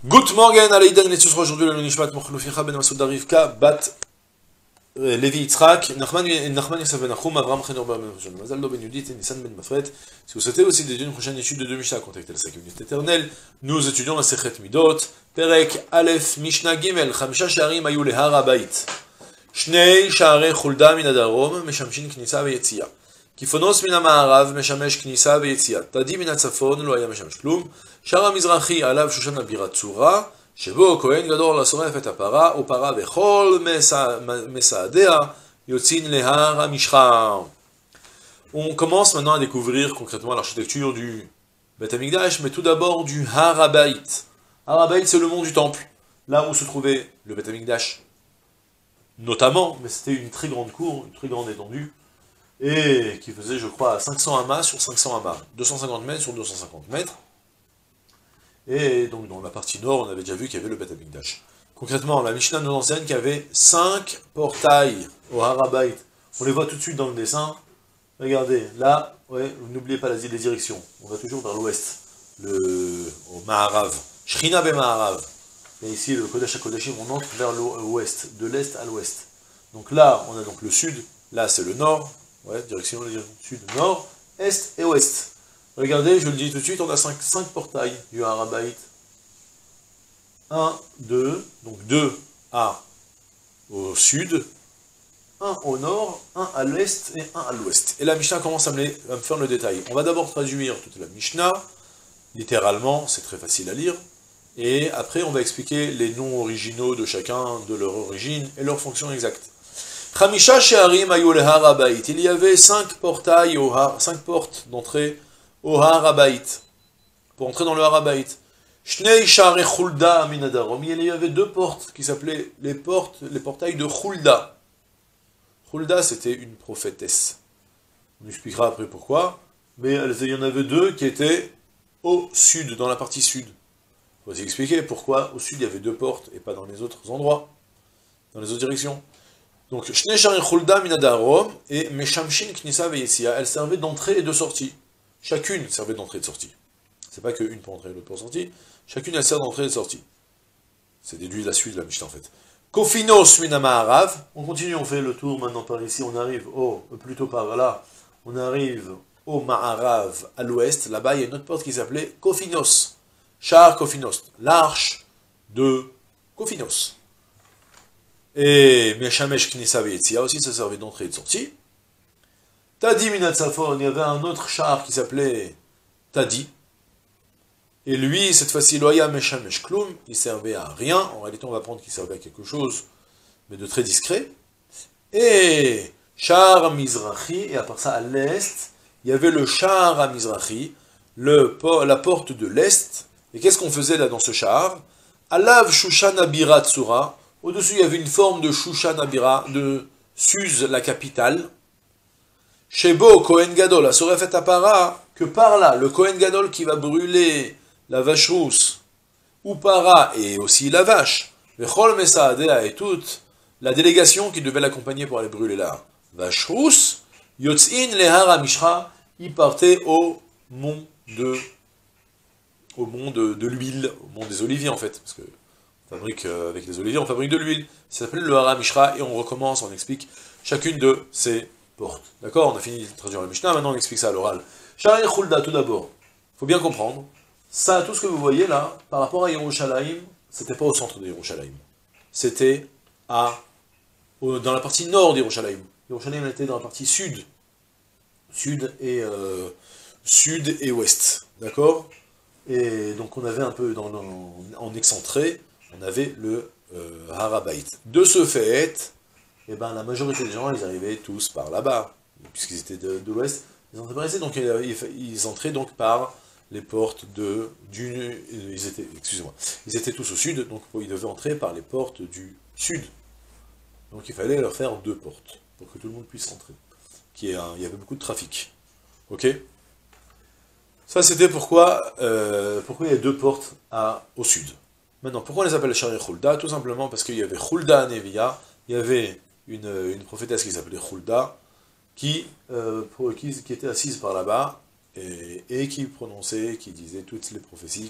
Good morning, Aleïdan, et ce sera aujourd'hui le Nishmat Mokhlouficha ben Masoud Rivka, Bat Levi Yitzhak, Nachman Yosef ben Achum, Avram Chenor ben Mazaldo ben Yudit et Nissan ben Mafret. Si vous souhaitez aussi d'étudier une prochaine étude de deux Mishnah, contactez la 5 minutes éternelle. Nous étudions la Sechet Midot, Perek Aleph Mishnah Gimel, Chamisha Sharim Ayu Lehar Habayit. Shnei Sha'arei Chulda min Adarom, Meshamshin Knisa veYetzia. Kifonos min HaMa'arav, Meshamesh Knisa veYetzia. Tadi min HaTzafon, Lo haya Meshamesh Klum. Shara Mizrachi, Alav Shushan Abirat Tzura. שבו כהן גדול השורף את הפרה, ופרה בכל מסעדיה יוצין להר המשחה. On commence maintenant à découvrir concrètement l'architecture du Beth Amikdash, mais tout d'abord du Har HaBayit. Har HaBayit, c'est le mont du temple, là où se trouvait le Beth Amikdash, notamment, mais c'était une très grande cour, une très grande étendue, et qui faisait, je crois, 500 amas sur 500 amas, 250 mètres sur 250 mètres. Et donc dans la partie nord, on avait déjà vu qu'il y avait le Beth Amikdash. Concrètement, la Mishnah nous enseigne qu'il y avait 5 portails au Har HaBayit. On les voit tout de suite dans le dessin. Regardez, là, ouais, n'oubliez pas les directions. On va toujours vers l'ouest, au Maharav. Shrina be Maharav. Et ici, le Kodesh HaKodeshim, on entre vers l'ouest, de l'est à l'ouest. Donc là, on a donc le sud, là c'est le nord, ouais, direction sud, nord, est et ouest. Regardez, je le dis tout de suite, on a 5 portails du Har HaBayit. 1, 2, donc 2 au sud, 1 au nord, 1 à l'est et 1 à l'ouest. Et la Mishnah commence à me faire le détail. On va d'abord traduire toute la Mishnah, littéralement, c'est très facile à lire, et après on va expliquer les noms originaux de chacun, de leur origine et leur fonction exacte. Chamisha she'arim ayu lehar HaBayit. Il y avait 5 portails, 5 portes d'entrée au Har HaBayit, pour entrer dans le Har HaBayit. Shnei Sha'arei Chulda min Adarom. Il y avait 2 portes qui s'appelaient les portails de Chulda. Chulda, c'était une prophétesse. On expliquera après pourquoi, mais il y en avait 2 qui étaient au sud, dans la partie sud. Il faut aussi expliquer pourquoi au sud il y avait 2 portes et pas dans les autres endroits, dans les autres directions. Donc, Shnei Sha'arei Chulda min Adarom et Meshamshin Knisa veYetzia, elles servaient d'entrée et de sortie. Chacune servait d'entrée et de sortie. C'est pas qu'une pour entrer et l'autre pour sortie. Chacune, elle sert d'entrée et de sortie. C'est déduit de la suite de la Mishnah, en fait. Kofinos min HaMa'arav. On continue, on fait le tour maintenant par ici. On arrive plutôt par là. On arrive au Ma'arav, à l'ouest. Là-bas, il y a une autre porte qui s'appelait Kofinos. Sha'ar Kofinos. L'arche de Kofinos. Et Meshamesh Knisa veYetzia aussi, ça servait d'entrée et de sortie. Tadi min HaTzafon, il y avait un autre char qui s'appelait Tadi. Et lui, cette fois-ci, Lo haya Meshamesh Klum, il servait à rien. En réalité, on va prendre qu'il servait à quelque chose, mais de très discret. Et Sha'ar Mizrachi, et à part ça, à l'est, il y avait le Sha'ar Mizrachi, la porte de l'est. Et qu'est-ce qu'on faisait là dans ce char? Alav Shushan Abirat Tsura. Au-dessus, il y avait une forme de Shushan Abira, de Suse, la capitale. Shebo, Kohen Gadol, a Sorefet Apara, que par là, le Kohen Gadol qui va brûler la vache rousse, ou para, et aussi la vache, le Chol Mesaadea et toute la délégation qui devait l'accompagner pour aller brûler la vache rousse, Yotzin Lehar HaMishcha, il partait au mont de l'huile, au mont des oliviers en fait, parce que avec les oliviers, on fabrique de l'huile. Ça s'appelle le Har HaMishcha, et on recommence, on explique chacune de ces portes. D'accord? On a fini de traduire la Mishnah, maintenant on explique ça à l'oral. Sha'arei Chulda, tout d'abord. Il faut bien comprendre, ça, tout ce que vous voyez là, par rapport à Yerushalayim, c'était pas au centre de Yerushalayim. C'était dans la partie nord d'Yerushalayim. Yerushalayim était dans la partie sud. Sud et ouest. D'accord? Et donc on avait un peu, en excentré, on avait le Har HaBayit. De ce fait, eh ben, la majorité des gens, ils arrivaient tous par là-bas, puisqu'ils étaient de l'ouest, ils entraient par ici, donc ils entraient donc par les portes ils étaient tous au sud, donc ils devaient entrer par les portes du sud. Donc il fallait leur faire 2 portes, pour que tout le monde puisse rentrer. Il y avait beaucoup de trafic. Ok? Ça c'était pourquoi il y a 2 portes au sud. Maintenant, pourquoi on les appelle Sha'arei Chulda? Tout simplement parce qu'il y avait Chulda Neviya, il y avait une prophétesse qui s'appelait Chulda, qui était assise par là-bas, et qui prononçait, qui disait toutes les prophéties qu'elle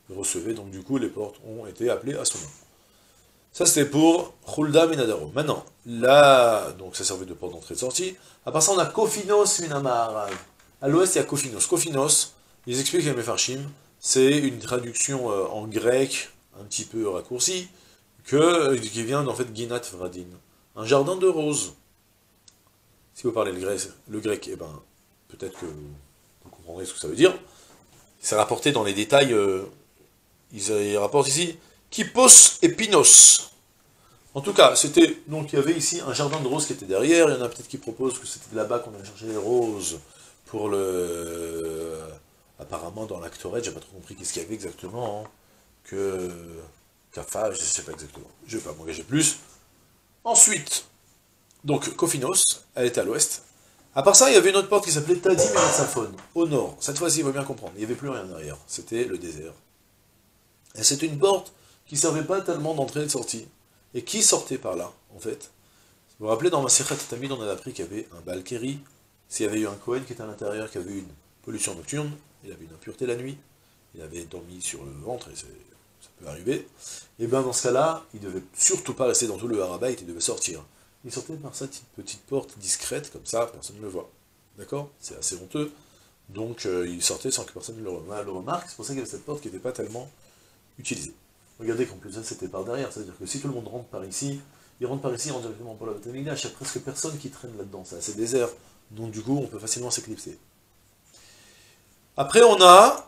recevait, donc du coup les portes ont été appelées à son nom. Ça c'était pour Hulda Minadaro. Maintenant, là, donc ça servait de porte d'entrée et de sortie. À part ça, on a Kofinos Minamaharav. À l'ouest, il y a Kofinos. Kofinos, ils expliquent à Mefarshim, c'est une traduction en grec, un petit peu raccourcie, qui vient en fait Ginat Vradin, un jardin de roses. Si vous parlez le grec, eh ben, peut-être que vous comprendrez ce que ça veut dire. C'est rapporté dans les détails, ils rapportent ici, Kipos et Pinos. En tout cas, donc il y avait ici un jardin de roses qui était derrière, il y en a peut-être qui proposent que c'était de là-bas qu'on allait chercher les roses pour apparemment dans l'actorette, j'ai pas trop compris qu'est-ce qu'il y avait exactement, hein, Kafa, je sais pas exactement, je vais pas m'engager plus. Ensuite, donc Kofinos, elle était à l'ouest. À part ça, il y avait une autre porte qui s'appelait Tadim et Saphon, au nord. Cette fois-ci, il faut bien comprendre, il n'y avait plus rien derrière, c'était le désert. Et c'était une porte qui ne servait pas tellement d'entrée et de sortie. Et qui sortait par là, en fait? Vous vous rappelez, dans Masechet Tamid, on a appris qu'il y avait un Balkéri, s'il y avait eu un Kohen qui était à l'intérieur, qui avait eu une pollution nocturne, il avait une impureté la nuit, il avait dormi sur le ventre, et ça peut arriver, et bien dans ce cas-là, il ne devait surtout pas rester dans tout le Harabait, il devait sortir. Il sortait par cette petite porte discrète, comme ça, personne ne le voit. D'accord? C'est assez honteux. Donc il sortait sans que personne ne le remarque, c'est pour ça qu'il y avait cette porte qui n'était pas tellement utilisée. Regardez qu'en plus ça c'était par derrière, c'est-à-dire que si tout le monde rentre par ici, il rentre directement pour la Beth Amikdash, il n'y a presque personne qui traîne là-dedans, c'est assez désert, donc du coup on peut facilement s'éclipser. Après on a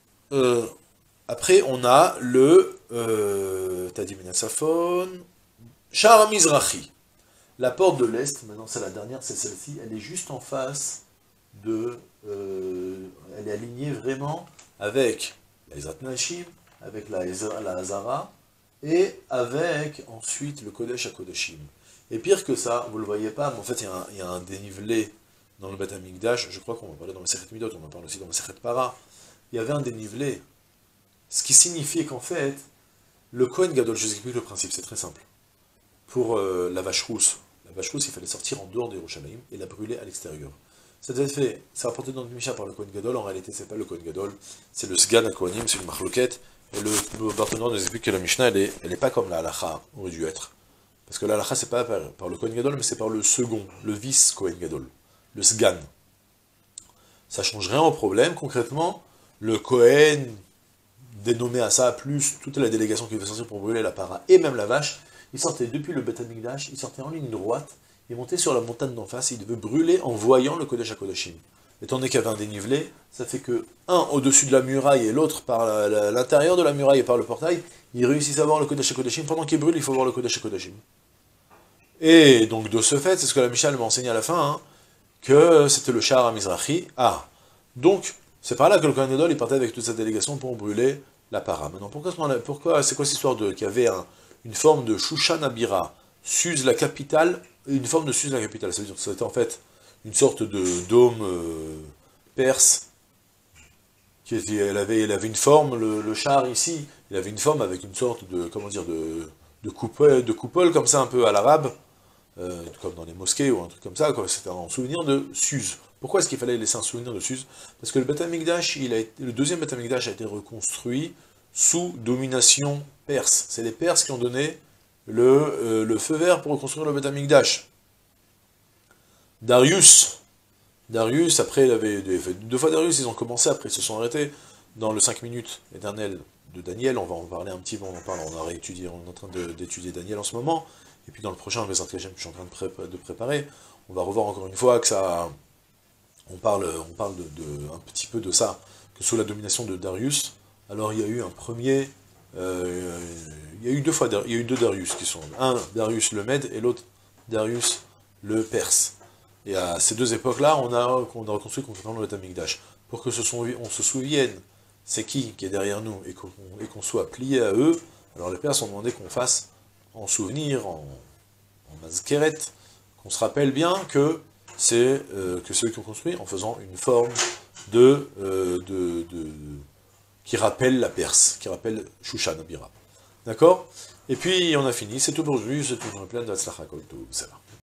le Tadim et Saphon, Sha'ar Mizrahi. La porte de l'Est, maintenant c'est la dernière, c'est celle-ci, elle est juste en face de... elle est alignée vraiment avec la Ezrat Nashim, avec la Hazara, et avec ensuite le Kodesh HaKodeshim. Et pire que ça, vous ne le voyez pas, mais en fait il y a un dénivelé dans le Beth Amikdash, je crois qu'on va parler dans le Masechet Midot, on en parle aussi dans le Masechet Para, il y avait un dénivelé, ce qui signifiait qu'en fait, le Kohen Gadol, je vous explique le principe, c'est très simple. Pour la vache rousse, il fallait sortir en dehors des Yerushalayim et la brûler à l'extérieur. Ça devait être fait, c'est rapporté dans le Mishnah par le Kohen Gadol, en réalité c'est pas le Kohen Gadol, c'est le Sgan HaKohanim, c'est une Machloket, et le Barthénor nous explique que la Mishnah, elle est pas comme la Halacha aurait dû être. Parce que la Halacha, c'est pas par le Kohen Gadol, mais c'est par le second, le vice Kohen Gadol, le Sgan. Ça change rien au problème, concrètement, le Kohen, dénommé à ça, plus toute la délégation qui devait sortir pour brûler la para, et même la vache, il sortait depuis le Beth Amikdash, il sortait en ligne droite, il montait sur la montagne d'en face, et il devait brûler en voyant le Kodesh HaKodeshim. Étant donné qu'il y avait un dénivelé, ça fait que un au-dessus de la muraille et l'autre par l'intérieur de la muraille et par le portail, ils réussissent à voir le Kodesh HaKodeshim. Pendant qu'il brûle, il faut voir le Kodesh HaKodeshim. Et donc de ce fait, c'est ce que la Mishnah m'a enseigné à la fin, hein, que c'était le Sha'ar Mizrahi. Ah, donc c'est par là que le Kohen Gadol il partait avec toute sa délégation pour brûler la para. Maintenant, pourquoi c'est quoi cette histoire qu'il y avait une forme de Shushan Abira, Suse la capitale, une forme de Suse la capitale, ça veut dire que c'était en fait une sorte de dôme perse, elle avait une forme, le char ici, il avait une forme avec une sorte de, comment dire, de coupole comme ça un peu à l'arabe, comme dans les mosquées ou un truc comme ça, c'était en souvenir de Suse. Pourquoi est-ce qu'il fallait laisser un souvenir de Suse? Parce que le Beth Amikdash, le deuxième Beth Amikdash a été reconstruit sous domination perse. C'est les Perses qui ont donné le feu vert pour reconstruire le Beth Amikdash. Darius, après, il avait fait 2 fois Darius, ils ont commencé, après ils se sont arrêtés dans le 5 minutes éternel de Daniel, on va en parler un petit peu, on est en train d'étudier Daniel en ce moment, et puis dans le prochain Bezrat Hashem que je suis en train de préparer, on va revoir encore une fois que ça, on parle un petit peu de ça, que sous la domination de Darius, alors il y a eu un premier, il y a eu 2 fois, il y a eu 2 Darius qui sont, un Darius le Mède et l'autre Darius le Perse. Et à ces 2 époques-là, on a reconstruit complètement le Beth Amikdash. Pour que on se souvienne, c'est qui est derrière nous, et qu'on soit plié à eux, alors les Perses ont demandé qu'on fasse en souvenir, en mazkeret, qu'on se rappelle bien que c'est que ceux qui ont construit, en faisant une forme qui rappelle la Perse, qui rappelle Shushan Abira. D'accord? Et puis on a fini, c'est tout pour aujourd'hui, c'est toujours plein de Hatzlacha Kol Tov, ça va.